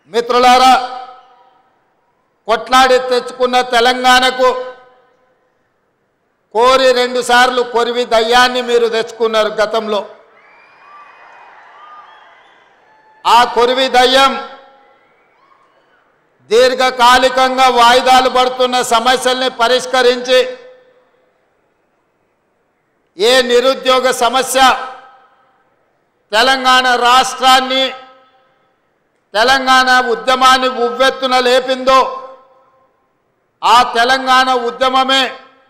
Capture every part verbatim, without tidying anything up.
మిత్రులారా, కొట్లాడి తెచ్చుకున్న తెలంగాణకు కోరి రెండు సార్లు కొరివి దయ్యాన్ని మీరు తెచ్చుకున్నారు గతంలో. ఆ కొరివి దయ్యం దీర్ఘకాలికంగా వాయిదాలు పడుతున్న సమస్యల్ని పరిష్కరించి ఏ నిరుద్యోగ సమస్య తెలంగాణ రాష్ట్రాన్ని తెలంగాణ ఉద్యమాన్ని ఉవ్వెత్తున లేపిందో ఆ తెలంగాణ ఉద్యమమే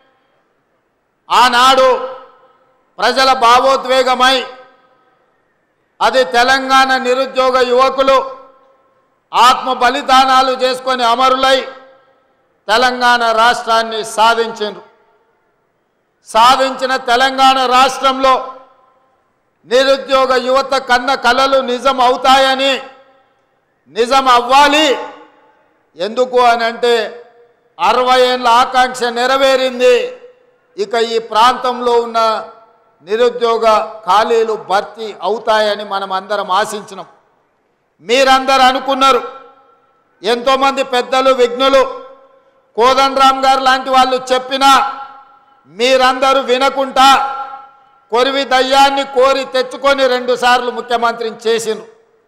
ఆనాడు ప్రజల భావోద్వేగమై అది తెలంగాణ నిరుద్యోగ యువకులు ఆత్మ బలిదానాలు చేసుకొని అమరులై తెలంగాణ రాష్ట్రాన్ని సాధించారు. సాధించిన తెలంగాణ రాష్ట్రంలో నిరుద్యోగ యువత కన్న కలలు నిజం అవుతాయని, నిజం అవ్వాలి. ఎందుకు అని అంటే అరవై ఏళ్ళ ఆకాంక్ష నెరవేరింది. ఇక ఈ ప్రాంతంలో ఉన్న నిరుద్యోగ ఖాళీలు భర్తీ అవుతాయని మనం అందరం ఆశించినాం. మీరందరూ అనుకున్నారు. ఎంతోమంది పెద్దలు విఘ్నులు కోదండరామ్ గారు లాంటి వాళ్ళు చెప్పినా మీరందరూ వినకుండా కొరివి దయ్యాన్ని కోరి తెచ్చుకొని రెండు సార్లు ముఖ్యమంత్రిని చేసిండ్రు.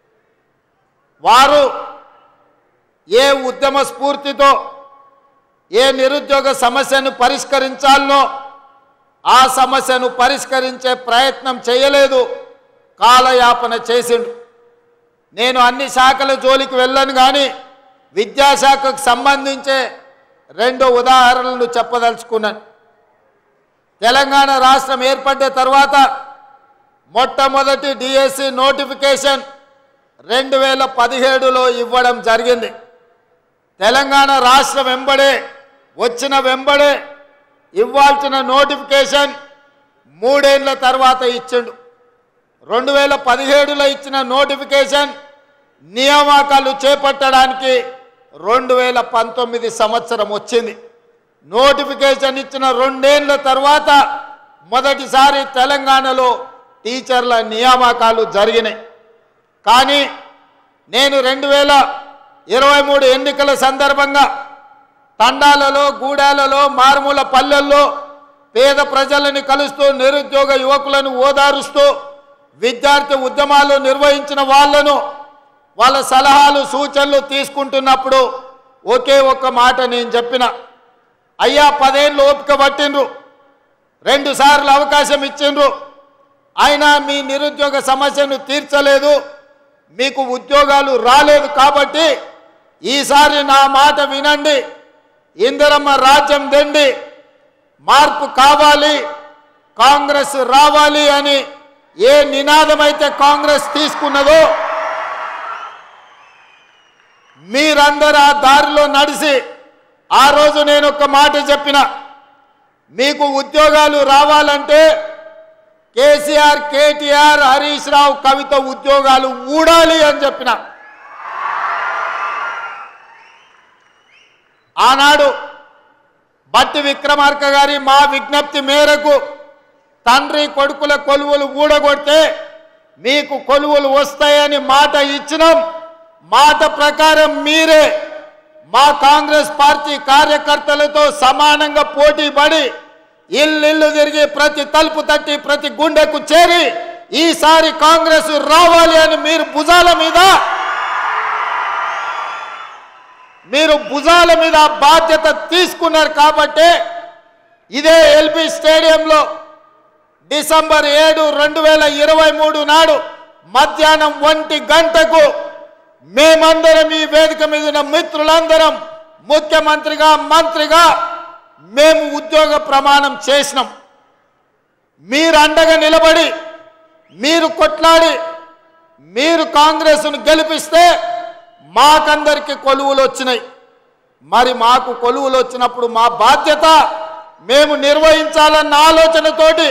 వారు ఏ ఉద్యమ స్ఫూర్తితో ఏ నిరుద్యోగ సమస్యను పరిష్కరించాలనో ఆ సమస్యను పరిష్కరించే ప్రయత్నం చేయలేదు, కాలయాపన చేసిండు. నేను అన్ని శాఖల జోలికి వెళ్ళను, కానీ విద్యాశాఖకు సంబంధించే రెండు ఉదాహరణలు చెప్పదలుచుకున్నాను. తెలంగాణ రాష్ట్రం ఏర్పడ్డ తర్వాత మొట్టమొదటి డిఎస్సి నోటిఫికేషన్ రెండు వేల పదిహేడులో ఇవ్వడం జరిగింది. తెలంగాణ రాష్ట్రం వెంబడే వచ్చిన వెంబడే ఇవ్వాల్సిన నోటిఫికేషన్ మూడేళ్ల తర్వాత ఇచ్చిండు. రెండు వేల పదిహేడులో ఇచ్చిన నోటిఫికేషన్ నియామకాలు చేపట్టడానికి రెండు వేల పంతొమ్మిది సంవత్సరం వచ్చింది. నోటిఫికేషన్ ఇచ్చిన రెండేళ్ల తర్వాత మొదటిసారి తెలంగాణలో టీచర్ల నియామకాలు జరిగినాయి. కానీ నేను రెండు వేల ఇరవై మూడు ఎన్నికల సందర్భంగా తండాలలో, గూడాలలో, మారుమూల పల్లెల్లో పేద ప్రజలను కలుస్తూ నిరుద్యోగ యువకులను ఓదారుస్తూ విద్యార్థి ఉద్యమాలు నిర్వహించిన వాళ్లను వాళ్ళ సలహాలు సూచనలు తీసుకుంటున్నప్పుడు ఒకే ఒక్క మాట నేను చెప్పిన, అయ్యా పదేళ్ళు ఓపిక పట్టిండ్రు, రెండు సార్లు అవకాశం ఇచ్చిండ్రు, అయినా మీ నిరుద్యోగ సమస్యను తీర్చలేదు, మీకు ఉద్యోగాలు రాలేదు. కాబట్టి ఈసారి నా మాట వినండి, ఇందిరమ్మ రాజ్యం దండి, మార్పు కావాలి, కాంగ్రెస్ రావాలి అని ఏ నినాదమైతే కాంగ్రెస్ తీసుకున్నదో మీరందరూ ఆ దారిలో నడిచి ఆ రోజు నేను ఒక మాట చెప్పిన, మీకు ఉద్యోగాలు రావాలంటే కేసీఆర్, కేటీఆర్, హరీష్ రావు, కవిత ఉద్యోగాలు ఊడాలి అని చెప్పిన. ఆనాడు బట్టి విక్రమార్క గారి మా విజ్ఞప్తి మేరకు తండ్రి కొడుకుల కొలువులు ఊడగొడితే మీకు కొలువులు వస్తాయని మాట ఇచ్చినాం. మాట ప్రకారం మీరే మా కాంగ్రెస్ పార్టీ కార్యకర్తలతో సమానంగా పోటీ పడి ఇల్లు తిరిగి ప్రతి తలుపు తట్టి ప్రతి గుండెకు చేరి ఈసారి కాంగ్రెస్ రావాలి అని మీరు భుజాల మీద మీరు భుజాల మీద బాధ్యత తీసుకున్నారు. కాబట్టి ఇదే ఎల్బీ స్టేడియంలో డిసెంబర్ ఏడు రెండు వేల ఇరవై మూడు నాడు మధ్యాహ్నం ఒంటి గంటకు మేమందరం ఈ వేదిక మీద ఉన్న మిత్రులందరం ముఖ్యమంత్రిగా, మంత్రిగా మేము ఉద్యోగ ప్రమాణం చేసినాం. మీరు అండగా నిలబడి మీరు కొట్లాడి మీరు కాంగ్రెస్ను గెలిపిస్తే మాకందరికి కొలువులు వచ్చినాయి. మరి మాకు కొలువులు వచ్చినప్పుడు మా బాధ్యత మేము నిర్వహించాలన్న ఆలోచనతోటి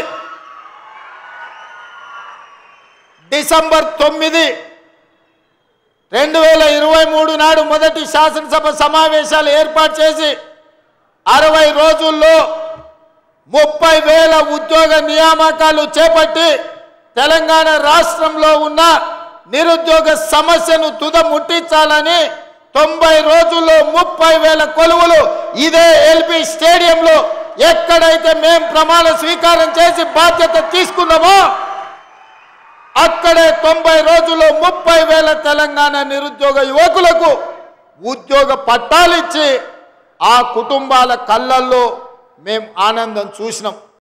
డిసెంబర్ తొమ్మిది రెండు వేల ఇరవై మూడు నాడు మొదటి శాసనసభ సమావేశాలు ఏర్పాటు చేసి అరవై రోజుల్లో ముప్పై వేల ఉద్యోగ నియామకాలు చేపట్టి తెలంగాణ రాష్ట్రంలో ఉన్న నిరుద్యోగ సమస్యను తుద ముట్టించాలని తొంభై రోజుల్లో ముప్పై వేల కొలువులు ఇదే ఎల్బీ స్టేడియంలో ఎక్కడైతే మేం ప్రమాణ స్వీకారం చేసి బాధ్యత తీసుకున్నామో అక్కడే తొంభై రోజుల్లో ముప్పై వేల తెలంగాణ నిరుద్యోగ యువకులకు ఉద్యోగ పట్టాలిచ్చి ఆ కుటుంబాల కళ్ళల్లో మేం ఆనందం చూసినాం.